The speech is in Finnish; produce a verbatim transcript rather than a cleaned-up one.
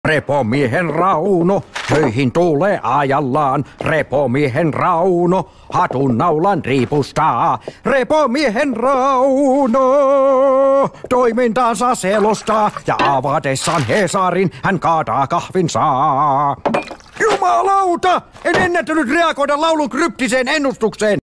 Repomiehen Rauno, töihin tulee ajallaan. Repomiehen Rauno, hatun naulan riipustaa. Repomiehen Rauno, toimintaansa selostaa. Ja avatessaan Hesarin hän kaataa kahvin saa. Jumalauta! En ennättänyt reagoida laulun kryptiseen ennustukseen.